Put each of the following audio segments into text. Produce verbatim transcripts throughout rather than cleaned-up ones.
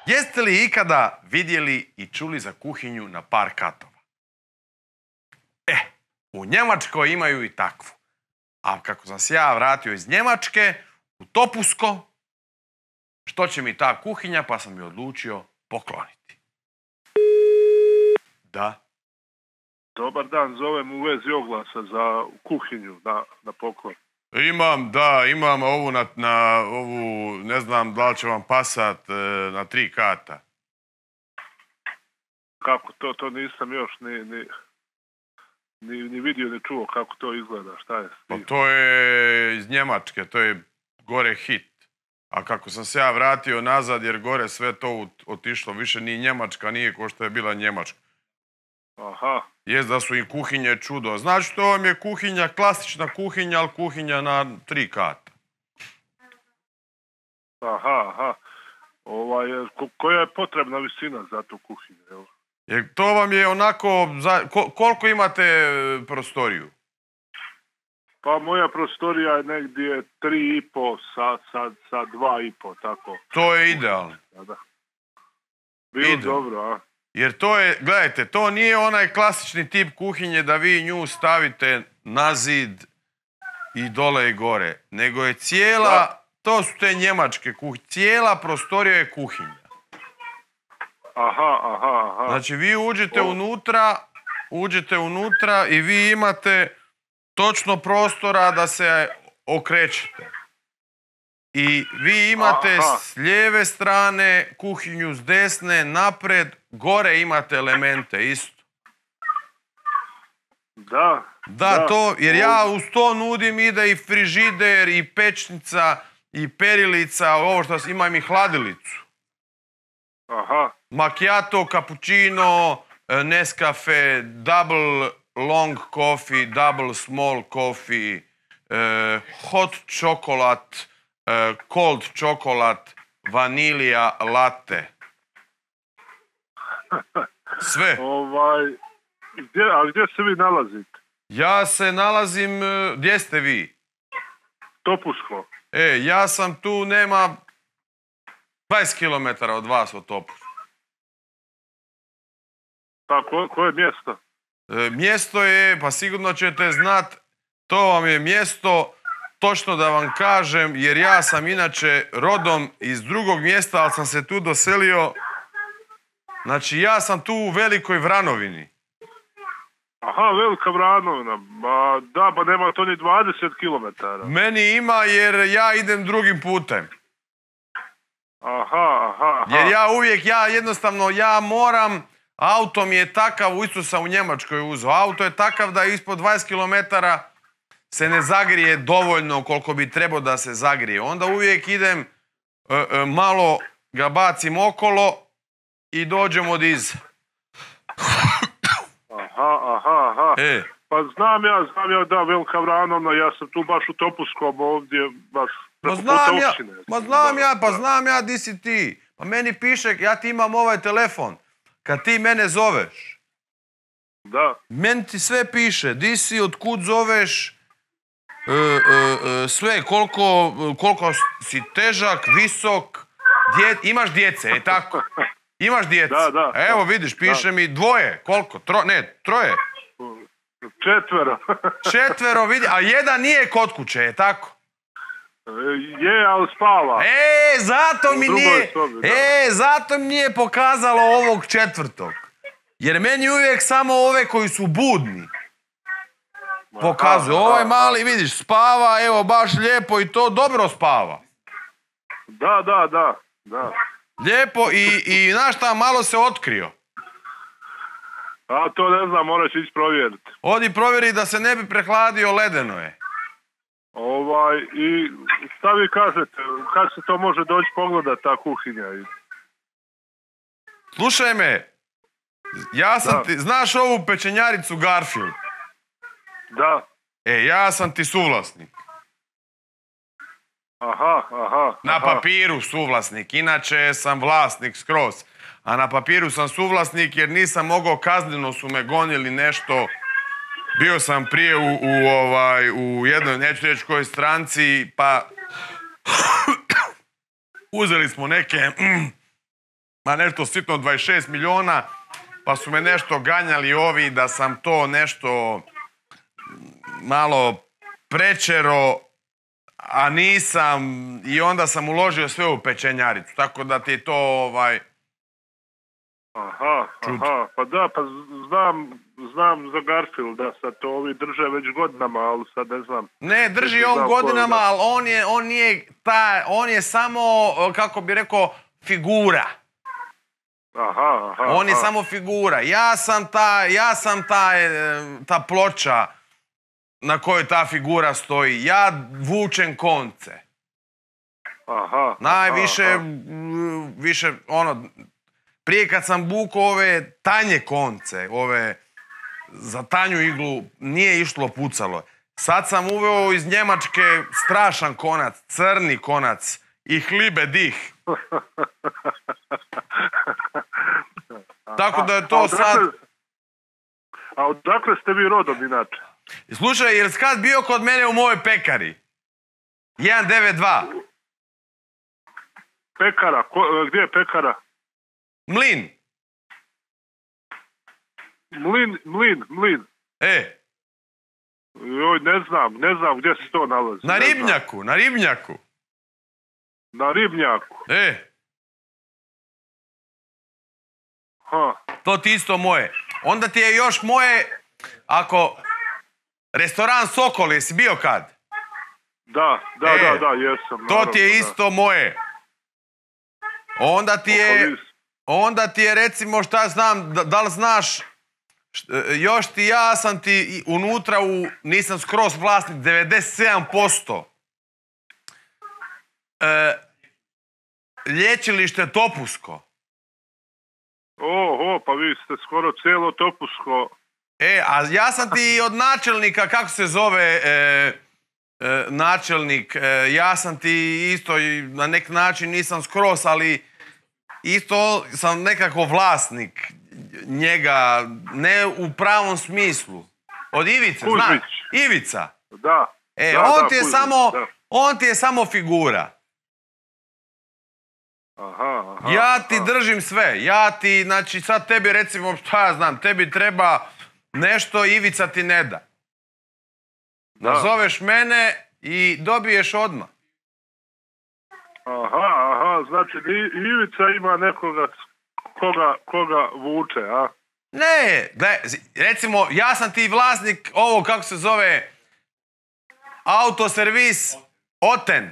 Jeste li ikada vidjeli i čuli za kuhinju na par katova? E, u Njemačkoj imaju i takvu. A kako sam se ja vratio iz Njemačke u Topusko, što će mi ta kuhinja, pa sam je odlučio pokloniti. Da. Dobar dan, zovem u vezi oglasa za kuhinju na, na poklon. Imam, da, imam ovu na, na ovu, ne znam da li će vam pasat, na tri kata. Kako to, to nisam još ni, ni, ni, ni vidio, ni čuo kako to izgleda, šta je? Pa to je iz Njemačke, to je gore hit. A kako sam se ja vratio nazad, jer gore sve to otišlo, više ni Njemačka nije ko što je bila Njemačka. Aha. Jest da su im kuhinje čudo. Znači, to vam je kuhinja, klasična kuhinja, ali kuhinja na tri kata. Aha, aha. Ovaj, ko, koja je potrebna visina za tu kuhinju? Evo? Jer to vam je onako, za, ko, koliko imate prostoriju? Pa moja prostorija je negdje tri i po sa, sa, sa dva i po, tako. To je idealno. Da. Bilo Idealno. dobro, a? Jer to je, gledajte, to nije onaj klasični tip kuhinje da vi nju stavite na zid i dole i gore. Nego je cijela, da. To su te njemačke kuhinje, cijela prostorija je kuhinja. Aha, aha, aha. Znači vi uđete o. unutra, uđete unutra i vi imate točno prostora da se okrećete. I vi imate Aha. s lijeve strane kuhinju, s desne, napred, gore imate elemente isto. Da. Da, da. to, jer ja uz to nudim ide i frižider, i pečnica, i perilica, ovo što imam i hladilicu. Aha. Macchiato, cappuccino, Nescafe, double long coffee, double small coffee, uh, hot chocolate, uh, cold chocolate, vanilija, latte. Sve. Ovaj, gdje, a gdje se vi nalazite? Ja se nalazim, gdje ste vi? Topusko. E, ja sam tu, nema dvadeset kilometara od vas od Topuska. Pa ko, koje je mjesto? E, mjesto je, pa sigurno ćete znat, to vam je mjesto, točno da vam kažem, jer ja sam inače rodom iz drugog mjesta, ali sam se tu doselio. Znači, ja sam tu u Velikoj Vranovini. Aha, Velika Vranovina. Ba, da, pa nema to ni dvadeset kilometara. Meni ima jer ja idem drugim putem. Aha, aha, aha. Jer ja uvijek, ja jednostavno, ja moram, auto mi je takav, isto sam u Njemačkoj uzeo, auto je takav da ispod dvadeset kilometara se ne zagrije dovoljno koliko bi trebao da se zagrije. Onda uvijek idem, e, e, malo ga bacim okolo i dođem od iza. Aha, aha, aha. E. Pa znam ja, znam ja da, Velika Vranovna, ja sam tu baš u Topuskom ovdje, baš Ma znam ja, općine. ma znam da, ja, pa da. znam ja di si ti. Pa meni piše, ja ti imam ovaj telefon. Kad ti mene zoveš, da. meni ti sve piše. Di si, otkud zoveš, e, e, e, sve, koliko, koliko si težak, visok, dje, imaš djece, je tako? Imaš djece. Da, da. Evo vidiš, piše da. mi dvoje, koliko, Tro, ne, troje. Četvero. Četvero, vidi, a jedan nije kod kuće, je tako? Je, ali spava. E, zato mi nije, sobi, e, zato mi nije pokazalo ovog četvrtog. Jer meni uvijek samo ove koji su budni pokazuju. Ovaj mali, vidiš, spava, evo, baš lijepo i to dobro spava. Da, da, da, da. Lijepo i, i znaš šta, malo se otkrio. A to ne znam, moraš ići provjeriti. Odi provjeri da se ne bi prehladio, ledeno je. Ovaj, i šta vi kažete, kad se to može doći pogledat, ta kuhinja? Slušaj me, ja sam da. ti, znaš ovu pečenjaricu Garfield? Da. E, ja sam ti suvlasnik. Aha, aha. Na aha. papiru suvlasnik, inače sam vlasnik skroz. A na papiru sam suvlasnik jer nisam mogao, kazneno su me gonili nešto. Bio sam prije u, u, ovaj, u jednoj, neću reći kojoj stranci, pa uzeli smo neke mm, ma nešto sitno dvadeset šest miliona, pa su me nešto ganjali ovi da sam to nešto malo prečero, a nisam, i onda sam uložio sve u pečenjaricu, tako da ti je to ovaj... Aha, aha, pa da, pa znam, znam za Garfielda, sad to ovi drže već godinama, ali sad ne znam. Ne, drži on godinama, ali on je, on nije taj, on je samo, kako bi rekao, figura. Aha, aha. On je aha. samo figura. Ja sam ta, ja sam ta, ta ploča na kojoj ta figura stoji. Ja vučem konce. Aha. Najviše, aha. više, ono, prije kad sam vukao ove tanje konce, ove za tanju iglu, nije išlo pucalo. Sad sam uveo iz Njemačke strašan konac, crni konac i hlibe dih. Tako da je to a, a sad... A odakle ste vi rodom inače? Slušaj, jel si kad bio kod mene u mojoj pekari? jedan devet dva. Pekara? Ko, gdje je pekara? Mlin. Mlin, mlin, mlin. E. Joj, ne znam, ne znam gdje se to nalazi. Na Ribnjaku, na Ribnjaku. Na Ribnjaku. E. Ha. To ti isto moje. Onda ti je još moje, ako... Restoran Sokol, jesi bio kad? Da, da, e, da, da, jesam. To ti je isto da. Moje. Onda ti je... Onda ti je, recimo, šta znam, da, da li znaš, još ti ja sam ti unutra u, nisam skroz vlasnik, devedeset sedam posto. E, lječilište Topusko. Oho, pa vi ste skoro cijelo Topusko. E, a ja sam ti od načelnika, kako se zove e, e, načelnik, e, ja sam ti isto na neki način nisam skroz, ali isto sam nekako vlasnik njega, ne u pravom smislu. Od Ivice, Kuzmić. znaš? Ivica. Da. E, da, on, da, ti je Kuzmić, samo, da. on ti je samo figura. Aha, aha, Ja ti aha. držim sve. Ja ti, znači sad tebi recimo, šta ja znam, tebi treba nešto, Ivica ti ne da. Da. Nazoveš mene i dobiješ odmah. Aha, aha, znači Ivica ima nekoga koga, koga vuče, a? Ne, gle, recimo, ja sam ti vlasnik ovo, kako se zove, autoservis Oten.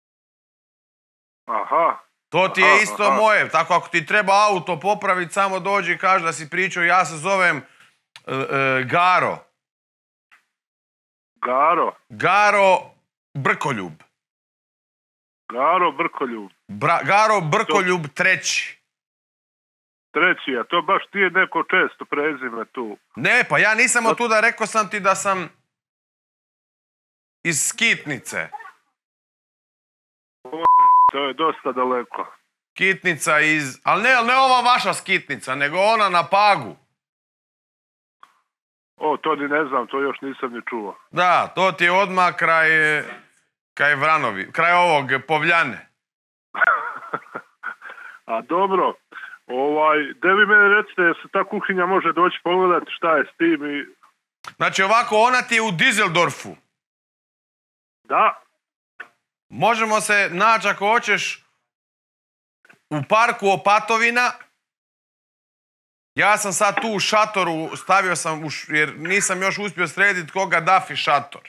Aha. To ti je aha, isto aha. moje. Tako ako ti treba auto popraviti, samo dođi i kaži da si pričao, ja se zovem uh, uh, Garo. Garo. Garo Brkoljub. Garo Brkoljub. Bra, Garo Brkoljub treći. Treći, a to baš ti je neko često prezime tu. Ne, pa ja nisam od tuda, rekao sam ti da sam iz Skitnice. To je dosta daleko. Skitnica iz... Ali ne, ali ne ova vaša Skitnica, nego ona na Pagu. O, to ni ne znam, to još nisam ni čuo. Da, to ti je odmah kraj... kraj Vranovi, kraj ovog Povljane. A dobro, ovaj, da vi mene recite, se ta kuhinja može doći pogledati šta je s tim i... Znači ovako, ona ti je u Düsseldorfu. Da. Možemo se naći ako hoćeš u parku Opatovina. Ja sam sad tu u šatoru, stavio sam, u, jer nisam još uspio srediti ko Gaddafi šator.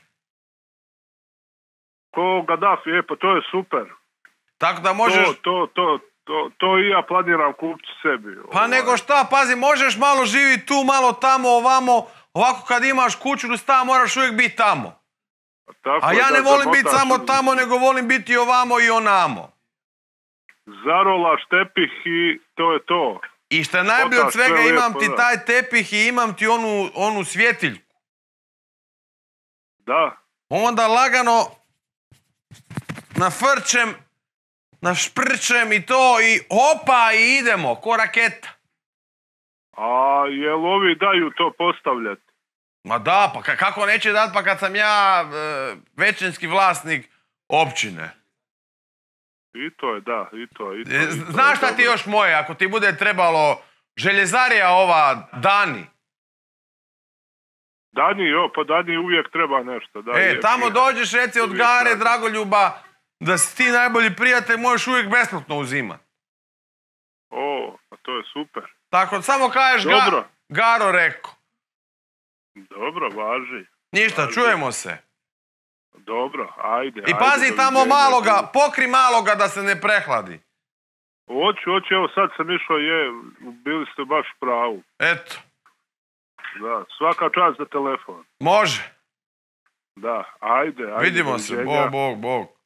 Ko Gaddafi, je, pa to je super. Tako da možeš... To, to, to, to, to i ja planiram kupiti sebi. Pa ovaj. nego šta, pazi, možeš malo živjeti tu, malo tamo, ovamo. Ovako kad imaš kuću ili stan, moraš uvijek biti tamo. Tako A ja da ne volim zamotaš biti samo u- tamo, nego volim biti ovamo i onamo. Zarolaš tepih i to je to. I što je najbolje od Otac, svega, sve lijepo, imam ti da. taj tepih i imam ti onu, onu svjetiljku. Da. Onda lagano nafrčem, našprčem i to i opa i idemo, ko raketa. A jel ovi daju to postavljati? Ma da, pa ka- kako neće dat, pa kad sam ja e, većinski vlasnik općine. I to je, da, i to, i to. E, i to Znaš je šta ti dobro. još moje, ako ti bude trebalo željezarija ova Dani. Dani, jo, pa Dani uvijek treba nešto. Da, E, je, tamo je. dođeš reci od Uvijek Gare Dani. Dragoljuba da si ti najbolji prijatelj, možeš uvijek besplatno uzimat. O, pa to je super. Tako, samo kažeš ga, Dobro. Garo reko. Dobro, važi. Ništa, Važi. čujemo se. Dobro, ajde. I pazi tamo maloga, pokri maloga da se ne prehladi. Hoću, hoću, evo sad sam išao, je, bili ste baš u pravu. Eto, Da, svaka čast za telefon. može. Da, ajde, ajde. Vidimo se, doviđenja. bog, bog, bog.